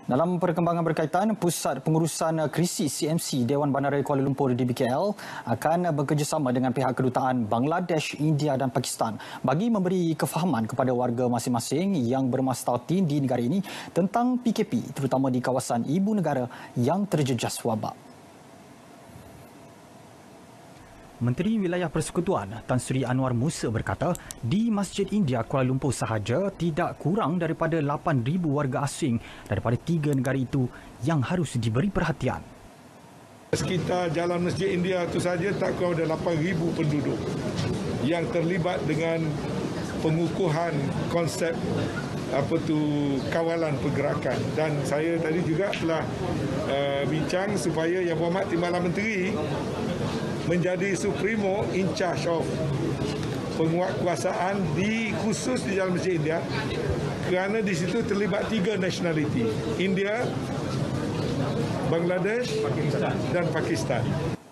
Dalam perkembangan berkaitan, Pusat Pengurusan Krisis CMC Dewan Bandaraya Kuala Lumpur DBKL akan bekerjasama dengan pihak kedutaan Bangladesh, India dan Pakistan bagi memberi kefahaman kepada warga masing-masing yang bermastautin di negara ini tentang PKP, terutama di kawasan ibu negara yang terjejas wabak. Menteri Wilayah Persekutuan Tan Sri Anwar Musa berkata, di Masjid India Kuala Lumpur sahaja tidak kurang daripada 8,000 warga asing daripada 3 negara itu yang harus diberi perhatian. Sekitar jalan Masjid India itu saja tak kurang ada 8,000 penduduk yang terlibat dengan pengukuhan konsep kawalan pergerakan, dan saya tadi juga telah bincang supaya Yang Berhormat Timbalan Menteri menjadi supremo in charge of penguatkuasaan khusus di Jalan Masjid India, kerana di situ terlibat 3 nationality, India, Bangladesh dan Pakistan.